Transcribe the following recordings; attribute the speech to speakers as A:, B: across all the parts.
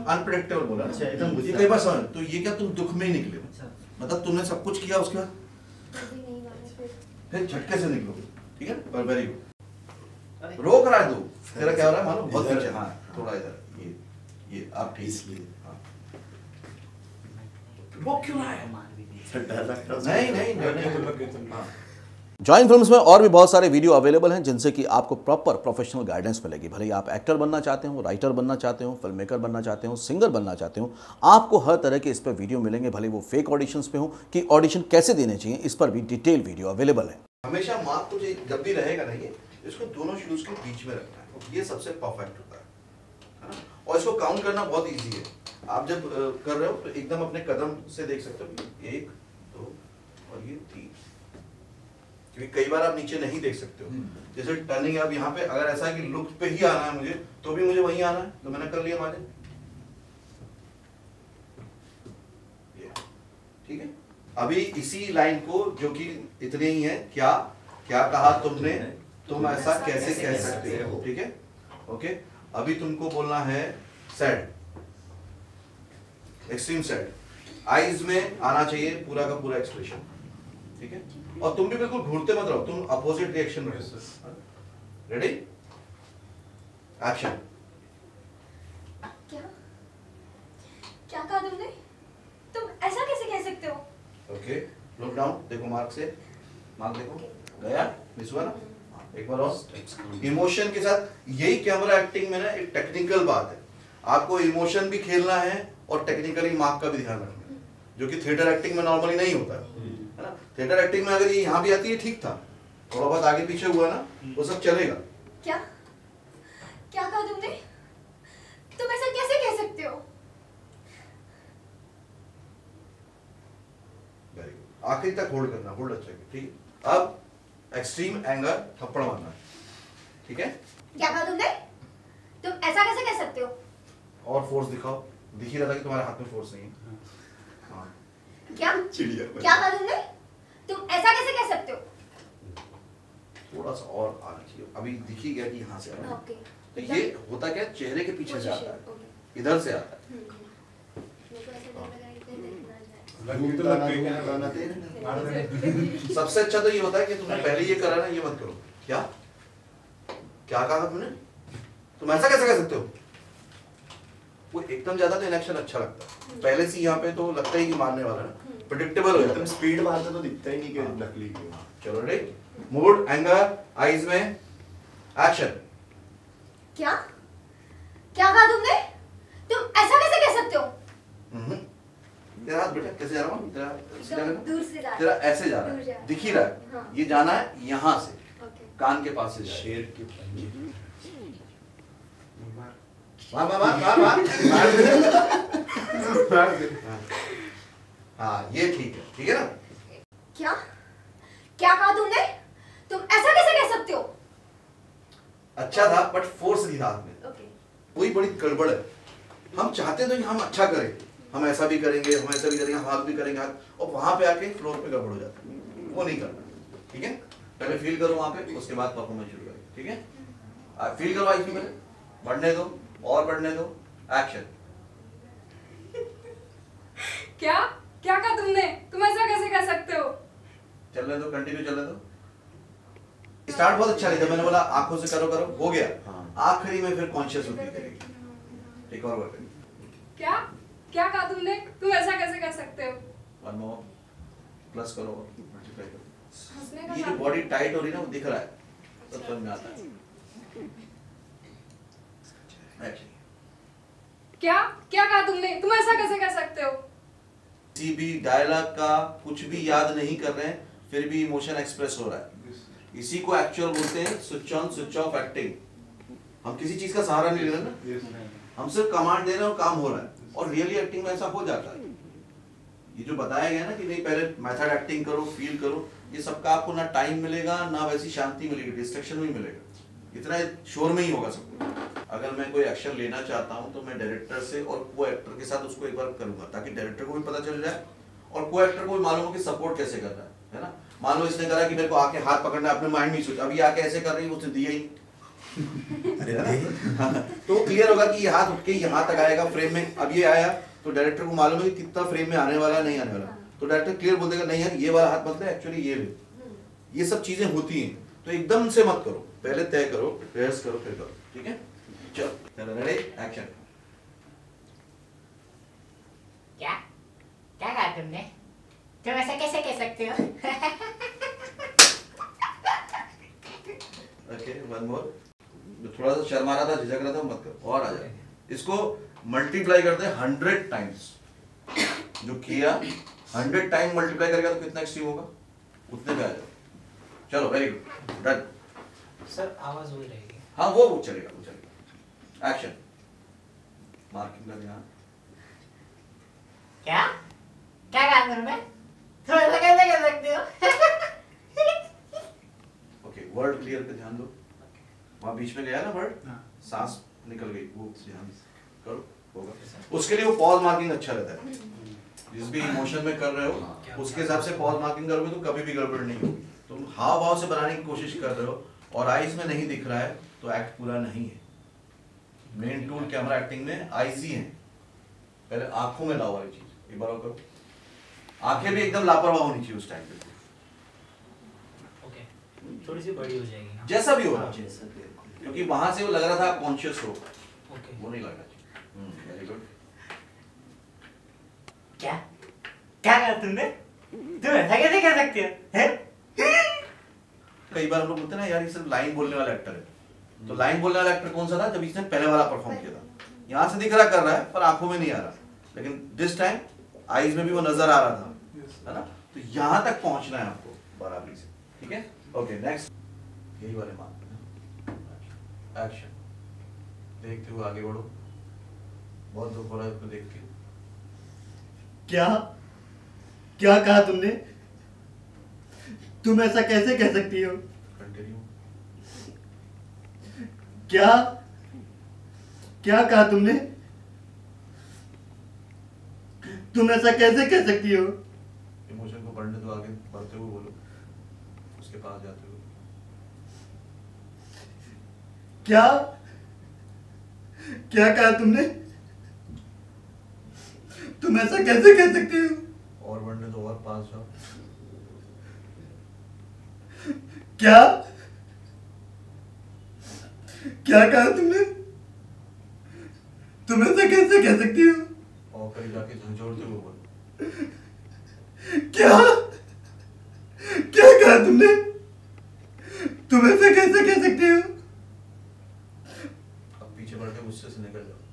A: Unpredictable बोला।
B: अच्छा, एकदम
A: ये कई बार समझ, तो ये क्या तुम दुख में ही निकले, मतलब तुमने सब कुछ किया उसके बाद फिर झटके से निकलोगे, ठीक है। पर वेरी गुड। रोक रहा है तू, तेरा क्या हो रहा है मालूम, बहुत पीछे, हाँ थोड़ा इधर, ये आप ठीक, इसलिए हाँ वो क्यों रहा है, नहीं नहीं हाँ।
C: जॉइन फिल्म्स में और भी बहुत सारे वीडियो अवेलेबल हैं जिनसे कि आपको प्रॉपर प्रोफेशनल गाइडेंस मिलेगी। भले ही आप एक्टर बनना चाहते हो, राइटर बनना चाहते हो, फिल्म मेकर बनना चाहते हो, सिंगर बनना चाहते हो, आपको हर तरह के इस पर वीडियो मिलेंगे। भले वो फेक ऑडिशंस पे हो कि ऑडिशन कैसे देने चाहिए, इस पर भी डिटेल वीडियो अवेलेबल है।
A: हमेशा मार्क तुझे जब भी रहेगा ना, ये इसको दोनों शूज के बीच में रखना है, ये सबसे परफेक्ट होता है ना। और इसको काउंट करना बहुत इजी है। आप जब कर रहे हो तो एकदम अपने कदम से देख सकते हो, 1 2 और ये 3, क्योंकि कई बार आप नीचे नहीं देख सकते हो। जैसे टर्निंग अब यहाँ पे अगर ऐसा है कि लुक पे ही आना है मुझे, तो भी मुझे वहीं आना है, तो मैंने कर लिया मार्जिन, ठीक है। अभी इसी लाइन को जो कि इतने ही है, क्या क्या कहा तुमने, तुम ऐसा कैसे कह सकते हो, ठीक है ओके। अभी तुमको बोलना है सैड, एक्सट्रीम सैड, आईज में आना चाहिए पूरा का पूरा एक्सप्रेशन, ठीक है। और तुम भी बिल्कुल घूरते मत रहो, तुम अपोजिट रिएक्शन रखो। Ready, action.
D: क्या क्या कहा तुमने, तुम ऐसा कैसे कह सकते हो?
A: ओके, लुक डाउन, देखो मार्क से, मार्क देखो, गया मिस हुआ ना, एक बार और इमोशन के साथ। यही कैमरा एक्टिंग में ना एक टेक्निकल बात है, आपको इमोशन भी खेलना है और टेक्निकली मार्क का भी ध्यान रखना है, जो कि थिएटर एक्टिंग में नॉर्मली नहीं होता है ना। थिएटर एक्टिंग में अगर ये यहाँ भी आती है ठीक था, थोड़ा बहुत आगे पीछे हुआ ना वो सब चलेगा।
D: क्या क्या कहा तुमने, तुम ऐसा कैसे कह सकते हो?
A: वेरी गुड, आखिरी तक होल्ड करना, होल्ड अच्छा है, ठीक है। अब एक्सट्रीम एंगर, थप्पड़ मारना, ठीक है।
D: क्या कहा तुमने, तुम ऐसा कैसे कह सकते हो?
A: और फोर्स दिखाओ, दिख ही रहा था कि तुम्हारे हाथ में फोर्स नहीं है। हाँ
D: क्या क्या कहा तुमने, तुम ऐसा कैसे कह सकते हो?
A: थोड़ा सा और आना चाहिए, अभी दिख ही गया कि यहाँ से आ रहा है।
D: ओके,
A: तो ये होता क्या, चेहरे के पीछे से आता है, इधर से आता है। सबसे अच्छा तो ये होता है कि तुमने पहले ये करा ना, ये मत करो। क्या क्या कहा तुमने, तुम ऐसा कैसे कह सकते हो? वो एकदम ज्यादा तो इनएक्शन अच्छा लगता है, पहले से यहाँ पे तो लगता ही कि मारने वाला ना, प्रेडिक्टेबल हो जाता है।
B: स्पीड मारते तो दिखता ही नहीं कि नकली क्यों।
A: चलो रेडी, मूड, एंगर, आईज में, एक्शन।
D: क्या क्या कहा तुमने, तुम ऐसा कैसे कह सकते हो?
A: तेरा हाथ बेटा कैसे जा रहा हूँ, तेरा
D: दूर से जा रहा है,
A: तेरा ऐसे जा रहा है, दिख ही रहा है।
D: हाँ।
A: ये जाना है यहाँ से, कान के पास से,
B: शेर के पंजे।
A: मार मार मार मार मार। हाँ ये ठीक है ना।
D: क्या क्या कहा तुमने, तुम ऐसा कैसे कह सकते हो?
A: अच्छा था बट फोर्स नहीं था हाथ में,
D: ओके,
A: वही बड़ी गड़बड़ है। हम चाहते तो कि हम अच्छा करें, हम ऐसा भी करेंगे, हम ऐसा भी करेंगे, हाथ भी करेंगे हाथ, और वहां पे आके फ्लोर पे गड़बड़ हो जाता है, वो नहीं करना, ठीक है। पहले फील करो वहां पे, उसके बाद परफॉर्मेंस शुरू करें, ठीक है। फील करो आईज में, बढ़ने दो और बढ़ने दो, एक्शन।
E: क्या क्या कहा तुमने, तुम ऐसा कैसे कह सकते हो?
A: चलने दो, कंटिन्यू चलने दो। स्टार्ट बहुत अच्छा नहीं था, मैंने बोला आंखों से करो करो, हो गया। आखिरी में फिर कॉन्शियस होती करेगी, एक और बार करेंगे।
E: क्या क्या कहा तुमने, तुम ऐसा कैसे कह सकते हो?
A: वन मोर, प्लस करो, मल्टीप्लाई करो।
E: हंसने का
A: ये जो
E: नाम-
A: बॉडी टाइट हो रही है ना, वो दिख रहा है, सब समझ में आता है। एक्शन।
E: क्या क्या कहा तुमने, तुम ऐसा कैसे कह सकते हो?
A: किसी भी डायलॉग का कुछ भी याद नहीं कर रहे हैं, फिर भी इमोशन एक्सप्रेस हो रहा है, इसी को एक्चुअल बोलते हैं switch on switch off acting. हम किसी चीज का सहारा नहीं ले रहे ना, हम सिर्फ कमांड दे रहे हैं और काम हो रहा है, और रियली एक्टिंग में ऐसा हो जाता है। ये जो बताया गया ना कि नहीं पहले मेथड एक्टिंग करो, फील करो, ये सबका आपको ना टाइम मिलेगा ना वैसी शांति मिलेगी, डिस्ट्रैक्शन भी मिलेगा, इतना शोर में ही होगा सब कुछ। अगर मैं कोई एक्शन लेना चाहता हूं तो मैं डायरेक्टर से और को एक्टर के साथ उसको एक बार करूंगा, ताकि डायरेक्टर को भी पता चल जाए और को एक्टर को भी मालूम हो कि सपोर्ट कैसे करना है ना। मान लो इसने करा कि मेरे को आके हाथ पकड़ना, अपने माइंड में सोच, अभी आके ऐसे कर रही है, उसने दिया ही, तो क्लियर होगा कि ये हाथ उठ के यहाँ तक आएगा फ्रेम में। अब ये आया तो डायरेक्टर को मालूम है कि कितना फ्रेम में आने वाला है, नहीं आने वाला, तो डायरेक्टर क्लियर बोल देगा नहीं यार ये वाला हाथ मत ले, एक्चुअली ये भी। ये सब चीजें होती हैं, तो एकदम से मत करो, पहले तय करो, रिहर्स करो, फिर करो, ठीक है? चलो रेडी, एक्शन।
F: क्या क्या कहा तुमने? तुम ऐसा कैसे कह सकते हो?
A: Okay, one more. थोड़ा सा शर्मा रहा था, झिझक रहा था, मत करो, और आ जाए। इसको मल्टीप्लाई करते हैं 100 टाइम्स। जो किया 100 टाइम मल्टीप्लाई करेगा तो कितना एक्सट्रीम होगा, उतने पे आ जाओ। चलो वेरी गुड, डन।
F: सर आवाज वही रहेगी।
A: हाँ वो चलेगा, वो चलेगा। एक्शन। मार्किंग का ध्यान।
F: क्या क्या कहा तुमने? तुम ऐसा कैसे कह सकते हो?
A: ओके, वर्ड क्लियर पे ध्यान दो। वहाँ बीच में गया ना वर्ड, सांस निकल गई, वो ध्यान करो, होगा। उसके लिए वो पॉज मार्किंग अच्छा रहता है। जिस भी इमोशन में कर रहे हो उसके हिसाब से पॉज मार्किंग करोगे तो कभी भी गड़बड़ नहीं होगी। तुम हाव भाव से बनाने की कोशिश कर रहे हो और आईज में नहीं दिख रहा है तो एक्ट पूरा नहीं है। मेन टूल कैमरा एक्टिंग में आईज ही है। पहले आंखों में लाओ वाली चीज, एक बार और करो। आंखें भी एकदम लापरवाह होनी चाहिए उस टाइम पे।
F: ओके, थोड़ी सी बड़ी हो जाएगी ना?
A: जैसा भी हो रहा है, क्योंकि वहां से वो लग रहा था कॉन्शियस हो,
F: ओके,
A: वो नहीं लगना चाहिए। Very good.
F: क्या क्या कहा तुमने? तुम ऐसा कैसे कह सकते हो? हैं?
A: कई बार हम लोग बोलते हैं ना यार ये सिर्फ लाइन बोलने वाला एक्टर है, तो लाइन बोलने वाला एक्टर कौन सा था? जब इसने पहले वाला परफॉर्म किया था। यहाँ से दिख रहा कर रहा है पर आंखों में नहीं आ रहा, लेकिन दिस टाइम आईज में भी वो नजर आ रहा था, है ना? तो यहाँ तक पहुंचना है आपको बराबरी से, ठीक है? ओके नेक्स्ट, यही वाले मान एक्शन। देखते हुए आगे बढ़ो, बहुत दुख हो रहा है उसको देख के।
B: क्या क्या कहा तुमने? तुम ऐसा कैसे कह सकती हो?
A: कंटिन्यू।
B: क्या क्या कहा तुमने? तुम ऐसा कैसे कह सकती हो?
A: इमोशन को बढ़ने दो, आगे बढ़ते हुए बोलो, उसके पास जाते हुए।
B: क्या क्या कहा तुमने? तुम ऐसा कैसे कह सकती हो?
A: और बढ़ने दो, और पास जाओ।
B: क्या क्या कहा तुमने? तुम ऐसा कैसे कह सकती हो?
A: और कहीं जाके झंझोड़ते हुए बोलो।
B: क्या क्या कहा तुमने? तुम ऐसा कैसे कह सकती हो?
A: अब पीछे बढ़ के गुस्से से निकल जाओ।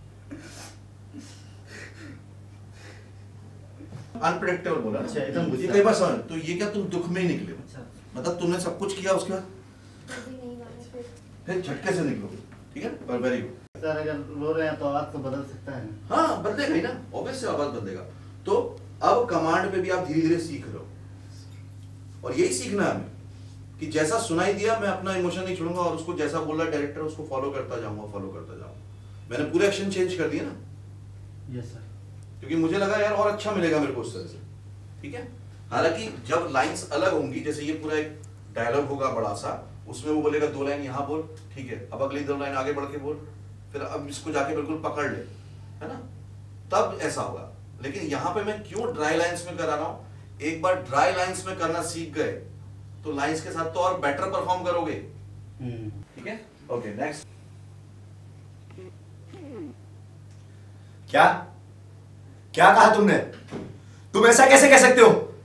A: अनप्रेडिक्टेबल बोला ना?
B: अच्छा, एकदम गुस्सा।
A: ये कई बार समझ, तो ये क्या तुम दुख में ही निकले? मतलब तुमने सब कुछ किया, उसके बाद फिर झटके से निकलोगे, ठीक है? पर वेरी गुड।
B: सर अगर रो रहे हैं तो आवाज तो बदल सकता है।
A: हाँ बदलेगा ही ना, ऑब्वियस आवाज बदलेगा। तो अब कमांड पे भी आप धीरे धीरे सीख रहे हो, और यही सीखना है हमें कि जैसा सुनाई दिया मैं अपना इमोशन नहीं छोड़ूंगा, और उसको जैसा बोला डायरेक्टर उसको फॉलो करता जाऊंगा। मैंने पूरा एक्शन चेंज कर दिया ना।
B: Yes sir.
A: क्योंकि मुझे लगा यार और अच्छा मिलेगा मेरे को उस तरह से, ठीक है? हालांकि जब लाइंस अलग होंगी, जैसे ये पूरा एक डायलॉग होगा बड़ा सा, उसमें वो बोलेगा 2 लाइन यहाँ बोल, ठीक है, अब अगली 2 लाइन आगे बढ़ के बोल, फिर अब इसको जाके बिल्कुल पकड़ ले, है ना? तब ऐसा होगा। लेकिन यहाँ पे मैं क्यों ड्राई लाइंस में करा रहा हूँ? एक बार ड्राई लाइंस में करना सीख गए तो लाइंस के साथ तो और बेटर परफॉर्म करोगे, ठीक है? Okay next.
G: क्या क्या कहा तुमने? तुम ऐसा कैसे कह सकते हो?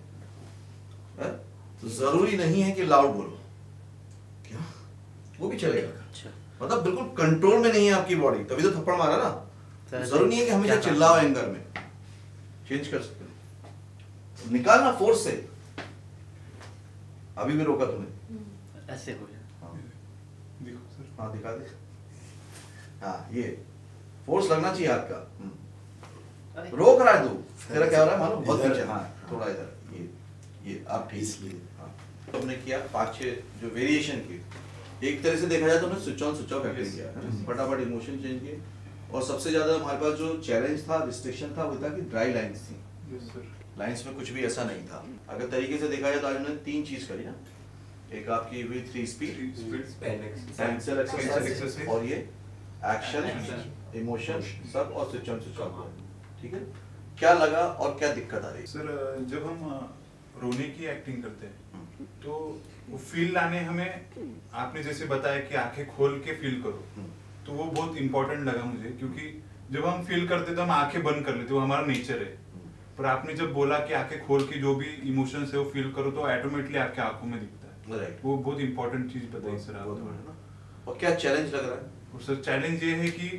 A: तो जरूरी नहीं है कि लाउड बोलो, क्या वो भी चलेगा।
C: अच्छा,
A: मतलब बिल्कुल कंट्रोल में नहीं है आपकी बॉडी, तभी तो थप्पड़ मारा ना। जरूरी नहीं है कि हमेशा चिल्लाओ एंगर में, चेंज कर सकते हो, निकालना फोर्स से। अभी भी रोका तुम्हें,
B: ऐसे हो जाए।
A: हाँ दिखा दे। हाँ ये फोर्स लगना चाहिए हाथ का। रोक रहा है तू, तेरा क्या हो रहा है मालूम? बहुत पीछे, हाँ थोड़ा इधर, ये आप ठीक इसलिए। हाँ तुमने किया 5-6 जो वेरिएशन की, एक तरह से देखा जाए तो हमने switch on switch off acting किया है, फटाफट इमोशन चेंज किए। और सबसे ज्यादा हमारे पास जो चैलेंज था, रिस्ट्रिक्शन था, वो था कि ड्राई लाइंस थी। लाइंस में कुछ भी ऐसा नहीं था। अगर तरीके से देखा जाए तो आज हमने 3 चीज करी ना, एक आपकी हुई 3 स्पीड, पेंसिल
H: exercise
A: एक्सरसाइज, और ये एक्शन, इमोशन सब, और स्विच ऑन स्विच ऑफ। ठीक है, क्या लगा और क्या दिक्कत आ रही है?
H: सर जब हम रोने की एक्टिंग करते हैं तो वो फील लाने हमें, आपने जैसे बताया कि आंखें खोल के फील करो, तो वो बहुत इंपॉर्टेंट लगा मुझे, क्योंकि जब हम फील करते तो हम आंखें बंद कर लेते, वो हमारा नेचर है। पर आपने जब बोला कि आंखें खोल के जो भी इमोशंस है वो फील करो, तो ऑटोमेटिकली आपके आंखों में दिखता है।
A: राइट,
H: वो बहुत इंपॉर्टेंट चीज बताई सर
A: बहुत
H: आपने।
A: बढ़िया। और क्या चैलेंज लग रहा है?
H: और सर चैलेंज ये है कि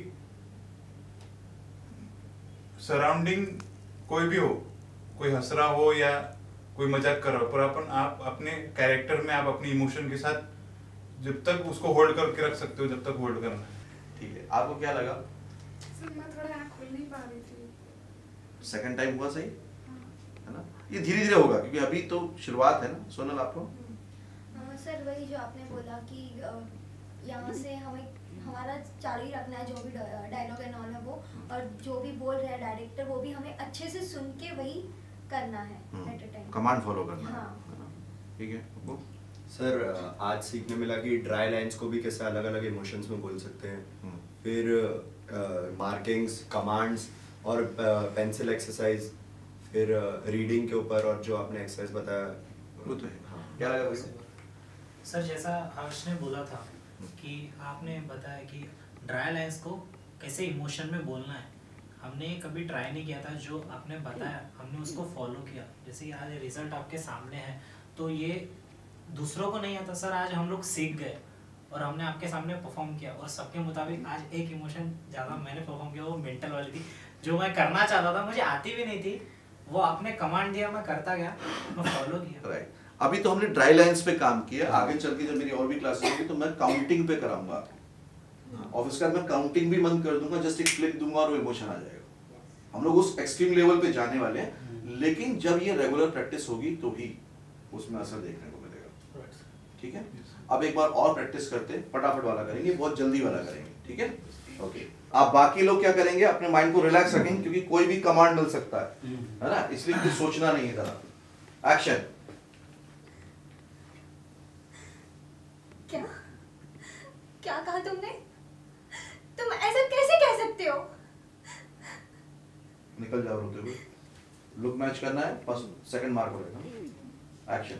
H: सराउंडिंग कोई भी हो, कोई हंस रहा हो या कोई मजाक कर रहा हो, पर आप अपने कैरेक्टर में, आप अपने इमोशन के साथ जब तक उसको होल्ड करके रख सकते हो, जब तक होल्ड करना है।
A: ठीक है, आपको क्या लगा?
E: सर मैं थोड़ा आँख खोल नहीं पा रही थी।
A: सेकंड टाइम हुआ सही है ना? ये धीरे धीरे होगा, क्योंकि अभी तो शुरुआत है ना। सोनल आपको?
D: सर वही जो आपने बोला कि यहाँ से हमें हमारा चालू ही रखना है, जो भी डायलॉग एंड ऑल है वो, और जो भी बोल रहा है डायरेक्टर वो भी हमें अच्छे से सुन के वही करना है at a time,
A: command follow करना
D: हाँ।
A: है ना? ठीक है, आपको?
G: सर आज सीखने मिला कि ड्राई लाइंस को भी कैसे अलग अलग इमोशंस में बोल सकते हैं। फिर मार्किंग्स, कमांड्स और पेंसिल एक्सरसाइज, फिर रीडिंग के ऊपर, और जो आपने एक्सरसाइज बताया
A: वो तो है।
G: हाँ।
A: क्या लगा भाई?
I: सर जैसा हर्ष ने बोला था कि आपने बताया कि ड्राई लाइंस को कैसे इमोशन में बोलना है, हमने कभी ट्राई नहीं किया था। जो आपने बताया हमने उसको फॉलो किया। जैसे कि आज रिजल्ट आपके सामने है, तो ये दूसरों को नहीं आता सर, आज हम लोग सीख गए और हमने आपके सामने परफॉर्म किया, और सबके मुताबिक आज एक इमोशन ज़्यादा मैंने परफॉर्म किया, वो मेंटल वाली थी, जो मैं करना चाहता था, मुझे आती भी नहीं थी। वो आपने कमांड दिया, मैं करता गया, मैं फॉलो किया।
A: राइट, अभी तो हमने ड्राई लाइंस पे काम किया, आगे चल के जब मेरी और भी क्लासेस होगी तो मैं काउंटिंग पे कराऊंगा। और उसके बाद मैं काउंटिंग भी बंद कर दूंगा, जस्ट एक क्लिक दूंगा और वो इमोशन आ जाएगा। हम लोग उस एक्सट्रीम लेवल पे जाने वाले हैं, लेकिन जब ये रेगुलर प्रैक्टिस होगी तो ही उसमें असर देखने को मिलेगा। ठीक है, अब एक बार और प्रैक्टिस करते हैं, फटाफट वाला करेंगे, बहुत जल्दी वाला करेंगे। ठीक है, ओके। आप बाकी लोग क्या करेंगे, अपने माइंड को रिलैक्स रखेंगे, क्योंकि कोई भी कमांड मिल सकता है ना, इसलिए कुछ सोचना नहीं है जरा। एक्शन।
D: क्या क्या कहा तुमने? तुम ऐसा कैसे कह सकते हो?
A: निकल जाओ रोते हुए। लुक मैच करना है, फर्स्ट सेकंड मार्क हो जाएगा। एक्शन।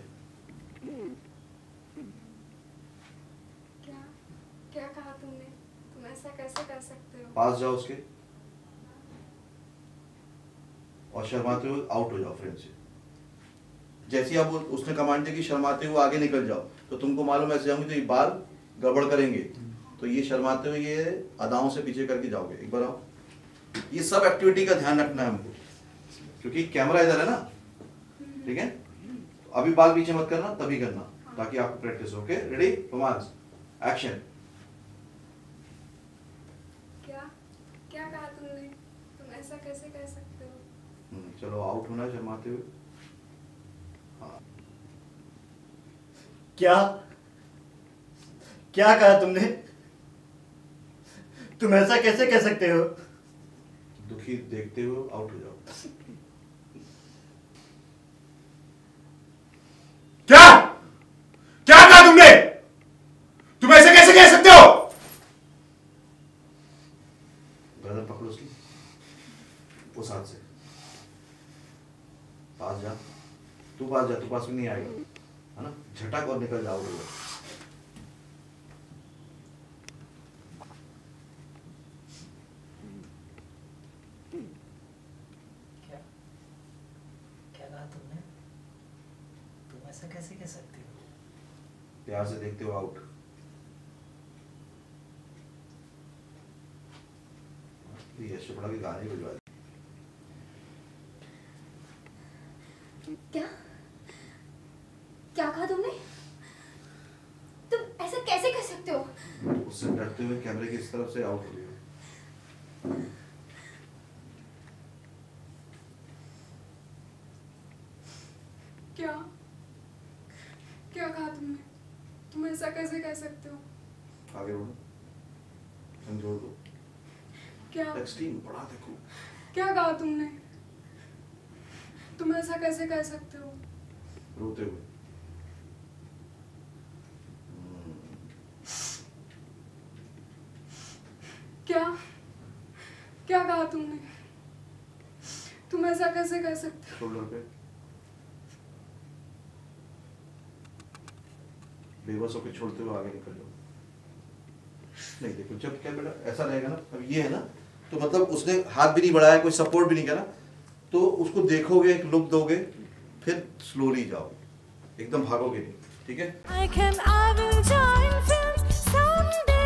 E: क्या क्या कहा तुमने? तुम ऐसा कैसे कर सकते हो?
A: पास जाओ उसके, और शर्माते हुए आउट हो जाओ फ्रेम से। जैसे ही आप उसने कमांड दी कि शर्माते हुए आगे निकल जाओ, तो तुमको मालूम ऐसे जाओगे तो ये बाल गड़बड़ करेंगे, तो ये शर्माते हुए ये अदाओं से पीछे करके जाओगे। एक बार आओ। ये सब एक्टिविटी का ध्यान रखना है हमको, क्योंकि कैमरा इधर है ना। ठीक है, तो अभी बाल पीछे मत करना, तभी करना ताकि आपको प्रैक्टिस हो। Okay, ready, romance, action.
E: क्या क्या कहा तुमने? तुम ऐसा कैसे कह सकते हो?
A: चलो आउट होना है शर्माते हुए। हाँ,
B: क्या क्या कहा तुमने? तुम ऐसा कैसे कह सकते हो?
A: दुखी देखते हुए आउट हो जाओ।
G: क्या क्या कहा तुमने? तुम ऐसे कैसे कह सकते हो?
A: गर्दन पकड़ो उसकी, उस हाथ से। पास जा, तू पास जा, तू पास में नहीं आएगा, है ना। झटक और निकल जाओ।
I: क्या क्या कहा तुमने? तुम ऐसा कैसे कह सकती हो?
A: प्यार से देखते हो आउट। ये शुक्ला के गाने भिजवा दे।
D: क्या क्या कहा तुमने? तुम ऐसा कैसे कह सकते हो?
A: उससे डरते हुए कैमरे की इस तरफ से आउट हो गया।
E: क्या क्या कहा तुमने? तुम ऐसा कैसे कह सकते हो?
A: आगे बढ़ो, जोड़ दो।
E: क्या
A: एक्सट्रीम बढ़ा देखो।
E: क्या कहा तुमने? तुम ऐसा कैसे कह सकते हो?
A: रोते हुए।
E: क्या क्या कहा तुमने? तुम ऐसा कैसे कर सकते हो?
A: शोल्डर पे बेबस होकर छोड़ते हुए आगे निकल जाओ। नहीं देखो, जब क्या बेटा ऐसा रहेगा ना, अब ये है ना, तो मतलब उसने हाथ भी नहीं बढ़ाया, कोई सपोर्ट भी नहीं करा, तो उसको देखोगे, एक लुक दोगे, फिर स्लोली जाओ, एकदम भागोगे नहीं, ठीक है?